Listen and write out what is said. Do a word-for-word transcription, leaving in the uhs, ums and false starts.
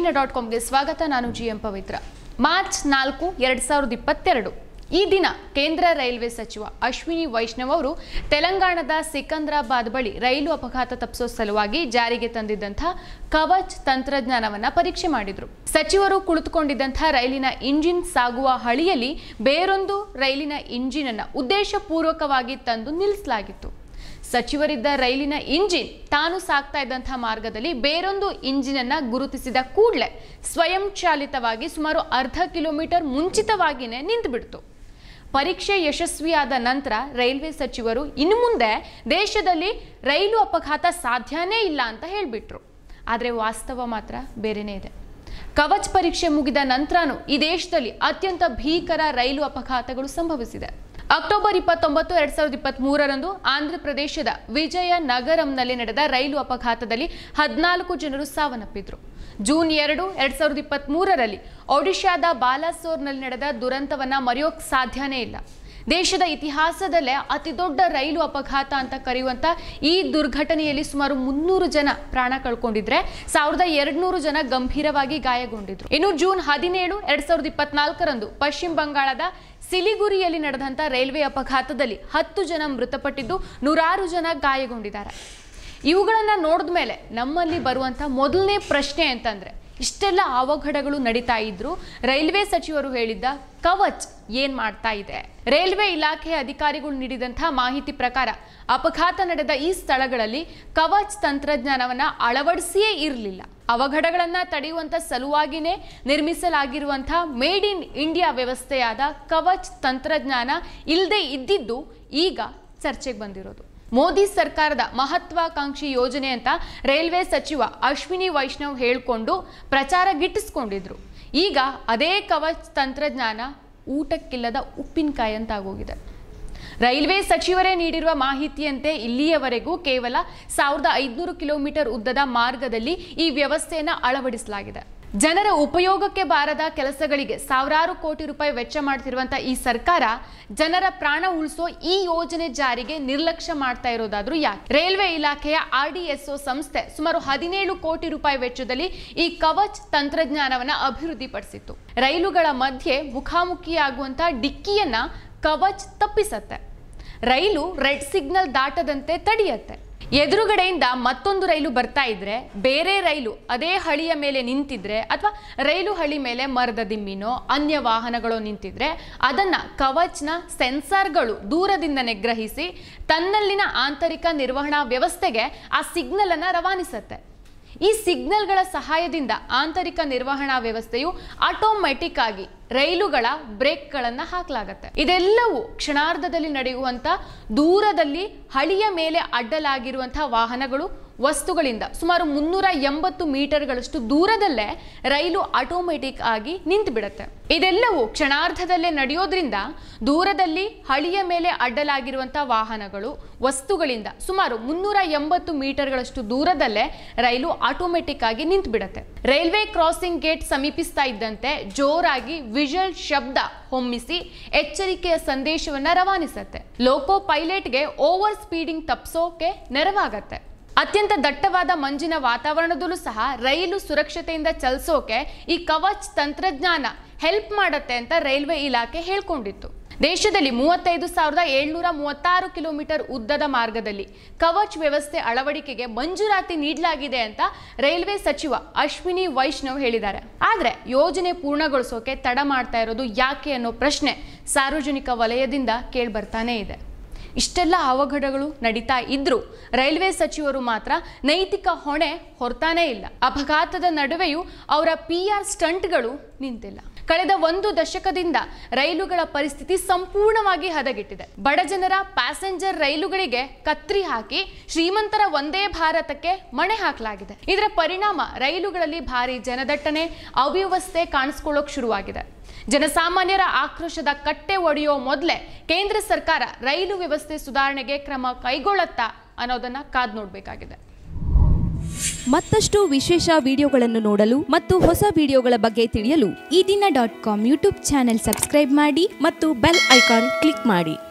ದಿನ ಡಾಟ್ ಕಾಮ್ಗೆ ಸ್ವಾಗತ. ನಾನು ಜಿ ಎಂ ಪವಿತ್ರ. ಮಾರ್ಚ್ ನಾಲ್ಕು ಎರಡು ಸಾವಿರದ ಇಪ್ಪತ್ತೆರಡು ಈ ದಿನ ಕೇಂದ್ರ ರೈಲ್ವೆ ಸಚಿವ ಅಶ್ವಿನಿ ವೈಷ್ಣವ್ ಅವರು ತೆಲಂಗಾಣದ ಸಿಕಂದ್ರಾಬಾದ್ ಬಳಿ ರೈಲು ಅಪಘಾತ ತಪ್ಪಿಸೋ ಸಲುವಾಗಿ ಜಾರಿಗೆ ತಂದಿದ್ದಂಥ ಕವಚ್ ತಂತ್ರಜ್ಞಾನವನ್ನ ಪರೀಕ್ಷೆ ಮಾಡಿದ್ರು. ಸಚಿವರು ಕುಳಿತುಕೊಂಡಿದ್ದಂಥ ರೈಲಿನ ಇಂಜಿನ್ ಸಾಗುವ ಹಳಿಯಲ್ಲಿ ಬೇರೊಂದು ರೈಲಿನ ಇಂಜಿನ್ ಅನ್ನ ಉದ್ದೇಶಪೂರ್ವಕವಾಗಿ ತಂದು ನಿಲ್ಲಿಸಲಾಗಿತ್ತು. ಸಚಿವರಿದ್ದ ರೈಲಿನ ಇಂಜಿನ್ ತಾನು ಸಾಗ್ತಾ ಇದ್ದಂಥ ಮಾರ್ಗದಲ್ಲಿ ಬೇರೊಂದು ಇಂಜಿನ್ ಅನ್ನ ಗುರುತಿಸಿದ ಕೂಡಲೇ ಸ್ವಯಂ ಚಾಲಿತವಾಗಿ ಸುಮಾರು ಅರ್ಧ ಕಿಲೋಮೀಟರ್ ಮುಂಚಿತವಾಗಿಯೇ ನಿಂತು ಬಿಡ್ತು. ಪರೀಕ್ಷೆ ಯಶಸ್ವಿಯಾದ ನಂತರ ರೈಲ್ವೆ ಸಚಿವರು ಇನ್ನು ಮುಂದೆ ದೇಶದಲ್ಲಿ ರೈಲು ಅಪಘಾತ ಸಾಧ್ಯನೇ ಇಲ್ಲ ಅಂತ ಹೇಳಿಬಿಟ್ರು. ಆದರೆ ವಾಸ್ತವ ಮಾತ್ರ ಬೇರೆನೇ ಇದೆ. ಕವಚ್ ಪರೀಕ್ಷೆ ಮುಗಿದ ನಂತರನೂ ಈ ದೇಶದಲ್ಲಿ ಅತ್ಯಂತ ಭೀಕರ ರೈಲು ಅಪಘಾತಗಳು ಸಂಭವಿಸಿದೆ. ಅಕ್ಟೋಬರ್ ಇಪ್ಪತ್ತೊಂಬತ್ತು ಎರಡ್ ಸಾವಿರದ ಇಪ್ಪತ್ತ್ ಮೂರರಂದು ಆಂಧ್ರ ಪ್ರದೇಶದ ವಿಜಯನಗರಂನಲ್ಲಿ ನಡೆದ ರೈಲು ಅಪಘಾತದಲ್ಲಿ ಹದಿನಾಲ್ಕು ಜನರು ಸಾವನ್ನಪ್ಪಿದ್ರು. ಜೂನ್ ಎರಡು ಎರಡ್ ಸಾವಿರದ ಇಪ್ಪತ್ತ್ ಮೂರರಲ್ಲಿ ಒಡಿಶಾದ ಬಾಲಾಸೋರ್ನಲ್ಲಿ ನಡೆದ ದುರಂತವನ್ನ ಮರೆಯೋಕ್ ಸಾಧ್ಯನೇ ಇಲ್ಲ. ದೇಶದ ಇತಿಹಾಸದಲ್ಲೇ ಅತಿ ದೊಡ್ಡ ರೈಲು ಅಪಘಾತ ಅಂತ ಕರೆಯುವಂತ ಈ ದುರ್ಘಟನೆಯಲ್ಲಿ ಸುಮಾರು ಮುನ್ನೂರು ಜನ ಪ್ರಾಣ ಕಳ್ಕೊಂಡಿದ್ರೆ ಸಾವಿರದ ಎರಡ್ನೂರು ಜನ ಗಂಭೀರವಾಗಿ ಗಾಯಗೊಂಡಿದ್ರು. ಇನ್ನು ಜೂನ್ ಹದಿನೇಳು ಎರಡ್ ಸಾವಿರದ ಇಪ್ಪತ್ನಾಲ್ಕರಂದು ಪಶ್ಚಿಮ ಬಂಗಾಳದ ಸಿಲಿಗುರಿಯಲ್ಲಿ ನಡೆದಂಥ ರೈಲ್ವೆ ಅಪಘಾತದಲ್ಲಿ ಹತ್ತು ಜನ ಮೃತಪಟ್ಟಿದ್ದು ನೂರಾರು ಜನ ಗಾಯಗೊಂಡಿದ್ದಾರೆ. ಇವುಗಳನ್ನ ನೋಡಿದ ಮೇಲೆ ನಮ್ಮಲ್ಲಿ ಬರುವಂಥ ಮೊದಲನೇ ಪ್ರಶ್ನೆ ಅಂತಂದ್ರೆ, ಇಷ್ಟೆಲ್ಲ ಅವಘಡಗಳು ನಡೀತಾ ಇದ್ರು ರೈಲ್ವೆ ಸಚಿವರು ಹೇಳಿದ್ದ ಕವಚ್ ಏನ್ ಮಾಡ್ತಾ ಇದೆ? ರೈಲ್ವೆ ಇಲಾಖೆ ಅಧಿಕಾರಿಗಳು ನೀಡಿದಂಥ ಮಾಹಿತಿ ಪ್ರಕಾರ ಅಪಘಾತ ನಡೆದ ಈ ಸ್ಥಳಗಳಲ್ಲಿ ಕವಚ್ ತಂತ್ರಜ್ಞಾನವನ್ನ ಅಳವಡಿಸಿಯೇ ಇರಲಿಲ್ಲ. ಅವಘಡಗಳನ್ನ ತಡೆಯುವಂತ ಸಲುವಾಗಿನೇ ನಿರ್ಮಿಸಲಾಗಿರುವಂಥ ಮೇಡ್ ಇನ್ ಇಂಡಿಯಾ ವ್ಯವಸ್ಥೆಯಾದ ಕವಚ್ ತಂತ್ರಜ್ಞಾನ ಇಲ್ಲದೆ ಇದ್ದಿದ್ದು ಈಗ ಚರ್ಚೆಗೆ ಬಂದಿರೋದು. ಮೋದಿ ಸರ್ಕಾರದ ಮಹತ್ವಾಕಾಂಕ್ಷಿ ಯೋಜನೆ ಅಂತ ರೈಲ್ವೆ ಸಚಿವ ಅಶ್ವಿನಿ ವೈಷ್ಣವ್ ಹೇಳ್ಕೊಂಡು ಪ್ರಚಾರ ಗಿಟ್ಟಿಸ್ಕೊಂಡಿದ್ರು. ಈಗ ಅದೇ ಕವಚ್ ತಂತ್ರಜ್ಞಾನ ಊಟಕ್ಕಿಲ್ಲದ ಉಪ್ಪಿನಕಾಯಿ ಅಂತ ಆಗೋಗಿದೆ. ರೈಲ್ವೆ ಸಚಿವರೇ ನೀಡಿರುವ ಮಾಹಿತಿಯಂತೆ ಇಲ್ಲಿಯವರೆಗೂ ಕೇವಲ ಸಾವಿರದ ಐದುನೂರು ಕಿಲೋಮೀಟರ್ ಉದ್ದದ ಮಾರ್ಗದಲ್ಲಿ ಈ ವ್ಯವಸ್ಥೆಯನ್ನು ಅಳವಡಿಸಲಾಗಿದೆ. ಜನರ ಉಪಯೋಗಕ್ಕೆ ಬಾರದ ಕೆಲಸಗಳಿಗೆ ಸಾವಿರಾರು ಕೋಟಿ ರೂಪಾಯಿ ವೆಚ್ಚ ಮಾಡ್ತಿರುವಂತಹ ಈ ಸರ್ಕಾರ ಜನರ ಪ್ರಾಣ ಉಳಿಸೋ ಈ ಯೋಜನೆ ಜಾರಿಗೆ ನಿರ್ಲಕ್ಷ್ಯ ಮಾಡ್ತಾ ಇರೋದಾದ್ರೂ ಯಾಕೆ? ರೈಲ್ವೆ ಇಲಾಖೆಯ ಆರ್ ಡಿ ಎಸ್ ಒ ಸಂಸ್ಥೆ ಸುಮಾರು ಹದಿನೇಳು ಕೋಟಿ ರೂಪಾಯಿ ವೆಚ್ಚದಲ್ಲಿ ಈ ಕವಚ್ ತಂತ್ರಜ್ಞಾನವನ್ನ ಅಭಿವೃದ್ಧಿಪಡಿಸಿತ್ತು. ರೈಲುಗಳ ಮಧ್ಯೆ ಮುಖಾಮುಖಿಯಾಗುವಂತಹ ಡಿಕ್ಕಿಯನ್ನ ಕವಚ್ ತಪ್ಪಿಸತ್ತೆ. ರೈಲು ರೆಡ್ ಸಿಗ್ನಲ್ ದಾಟದಂತೆ ತಡೆಯತ್ತೆ. ಎದುರುಗಡೆಯಿಂದ ಮತ್ತೊಂದು ರೈಲು ಬರ್ತಾ ಇದ್ರೆ ಬೇರೆ ರೈಲು ಅದೇ ಹಳಿಯ ಮೇಲೆ ನಿಂತಿದ್ರೆ ಅಥವಾ ರೈಲು ಹಳಿ ಮೇಲೆ ಮರದ ದಿಮ್ಮಿನೋ ಅನ್ಯ ವಾಹನಗಳು ನಿಂತಿದ್ರೆ ಅದನ್ನ ಕವಚ್ನ ಸೆನ್ಸಾರ್ಗಳು ದೂರದಿಂದನೇ ಗ್ರಹಿಸಿ ತನ್ನಲ್ಲಿನ ಆಂತರಿಕ ನಿರ್ವಹಣಾ ವ್ಯವಸ್ಥೆಗೆ ಆ ಸಿಗ್ನಲ್ ಅನ್ನ ರವಾನಿಸುತ್ತೆ. ಈ ಸಿಗ್ನಲ್ಗಳ ಸಹಾಯದಿಂದ ಆಂತರಿಕ ನಿರ್ವಹಣಾ ವ್ಯವಸ್ಥೆಯು ಆಟೋಮ್ಯಾಟಿಕ್ ಆಗಿ ರೈಲುಗಳ ಬ್ರೇಕ್ಗಳನ್ನು ಹಾಕಲಾಗತ್ತೆ. ಇದೆಲ್ಲವೂ ಕ್ಷಣಾರ್ಧದಲ್ಲಿ ನಡೆಯುವಂಥ ದೂರದಲ್ಲಿ ಹಳಿಯ ಮೇಲೆ ಅಡ್ಡಲಾಗಿರುವಂತಹ ವಾಹನಗಳು ವಸ್ತುಗಳಿಂದ ಸುಮಾರು ಮುನ್ನೂರ ಎಂಬತ್ತು ಮೀಟರ್ಗಳಷ್ಟು ದೂರದಲ್ಲೇ ರೈಲು ಆಟೋಮೆಟಿಕ್ ಆಗಿ ನಿಂತು ಬಿಡುತ್ತೆ. ಇದೆಲ್ಲವೂ ಕ್ಷಣಾರ್ಧದಲ್ಲೇ ನಡೆಯೋದ್ರಿಂದ ದೂರದಲ್ಲಿ ಹಳಿಯ ಮೇಲೆ ಅಡ್ಡಲಾಗಿರುವಂತಹ ವಾಹನಗಳು ವಸ್ತುಗಳಿಂದ ಸುಮಾರು ಮುನ್ನೂರ ಎಂಬತ್ತು ಮೀಟರ್ಗಳಷ್ಟು ದೂರದಲ್ಲೇ ರೈಲು ಆಟೋಮೆಟಿಕ್ ಆಗಿ ನಿಂತು ಬಿಡುತ್ತೆ. ರೈಲ್ವೆ ಕ್ರಾಸಿಂಗ್ ಗೇಟ್ ಸಮೀಪಿಸ್ತಾ ಇದ್ದಂತೆ ಜೋರಾಗಿ ವಿಜಲ್ ಶಬ್ದ ಹೊಮ್ಮಿಸಿ ಎಚ್ಚರಿಕೆಯ ಸಂದೇಶವನ್ನ ರವಾನಿಸುತ್ತೆ. ಲೋಕೋ ಪೈಲಟ್ಗೆ ಓವರ್ ಸ್ಪೀಡಿಂಗ್ ತಪ್ಪಿಸೋಕೆ ನೆರವಾಗತ್ತೆ. ಅತ್ಯಂತ ದಟ್ಟವಾದ ಮಂಜಿನ ವಾತಾವರಣದಲ್ಲೂ ಸಹ ರೈಲು ಸುರಕ್ಷತೆಯಿಂದ ಚಲಿಸೋಕೆ ಈ ಕವಚ್ ತಂತ್ರಜ್ಞಾನ ಹೆಲ್ಪ್ ಮಾಡತ್ತೆ ಅಂತ ರೈಲ್ವೆ ಇಲಾಖೆ ಹೇಳ್ಕೊಂಡಿತ್ತು. ದೇಶದಲ್ಲಿ ಮೂವತ್ತೈದು ಸಾವಿರದ ಏಳ್ನೂರ ಮೂವತ್ತಾರು ಕಿಲೋಮೀಟರ್ ಉದ್ದದ ಮಾರ್ಗದಲ್ಲಿ ಕವಚ್ ವ್ಯವಸ್ಥೆ ಅಳವಡಿಕೆಗೆ ಮಂಜೂರಾತಿ ನೀಡಲಾಗಿದೆ ಅಂತ ರೈಲ್ವೆ ಸಚಿವ ಅಶ್ವಿನಿ ವೈಷ್ಣವ್ ಹೇಳಿದ್ದಾರೆ. ಆದರೆ ಯೋಜನೆ ಪೂರ್ಣಗೊಳಿಸೋಕೆ ತಡ ಮಾಡ್ತಾ ಇರೋದು ಯಾಕೆ ಅನ್ನೋ ಪ್ರಶ್ನೆ ಸಾರ್ವಜನಿಕ ವಲಯದಿಂದ ಕೇಳಿ ಬರ್ತಾನೆ ಇದೆ. ಇಷ್ಟೆಲ್ಲ ಅವಘಡಗಳು ನಡೀತಾ ಇದ್ರು ರೈಲ್ವೆ ಸಚಿವರು ಮಾತ್ರ ನೈತಿಕ ಹೊಣೆ ಹೊರತಾನೇ ಇಲ್ಲ. ಅಪಘಾತದ ನಡುವೆಯೂ ಅವರ ಪಿ ಆರ್ ಸ್ಟಂಟ್ಗಳು ನಿಂತಿಲ್ಲ. ಕಳೆದ ಒಂದು ದಶಕದಿಂದ ರೈಲುಗಳ ಪರಿಸ್ಥಿತಿ ಸಂಪೂರ್ಣವಾಗಿ ಹದಗೆಟ್ಟಿದೆ. ಬಡ ಜನರ ಪ್ಯಾಸೆಂಜರ್ ರೈಲುಗಳಿಗೆ ಕತ್ರಿ ಹಾಕಿ ಶ್ರೀಮಂತರ ಒಂದೇ ಭಾರತಕ್ಕೆ ಮಣೆ ಹಾಕಲಾಗಿದೆ. ಇದರ ಪರಿಣಾಮ ರೈಲುಗಳಲ್ಲಿ ಭಾರಿ ಜನದಟ್ಟಣೆ, ಅವ್ಯವಸ್ಥೆ ಕಾಣಿಸ್ಕೊಳ್ಳೋಕೆ ಶುರುವಾಗಿದೆ. ಜನಸಾಮಾನ್ಯರ ಆಕ್ರೋಶದ ಕಟ್ಟೆ ಒಡೆಯೋ ಮೊದಲೇ ಕೇಂದ್ರ ಸರ್ಕಾರ ರೈಲು ವ್ಯವಸ್ಥೆ ಸುಧಾರಣೆಗೆ ಕ್ರಮ ಕೈಗೊಳ್ಳುತ್ತಾ ಅನ್ನೋದನ್ನ ಕಾದು ನೋಡಬೇಕಾಗಿದೆ. ಮತ್ತಷ್ಟು ವಿಶೇಷ ವಿಡಿಯೋಗಳನ್ನು ನೋಡಲು ಮತ್ತು ಹೊಸ ವಿಡಿಯೋಗಳ ಬಗ್ಗೆ ತಿಳಿಯಲು ಈ ದಿನ dot com YouTube channel subscribe ಮಾಡಿ ಮತ್ತು ಬೆಲ್ ಐಕಾನ್ ಕ್ಲಿಕ್ ಮಾಡಿ.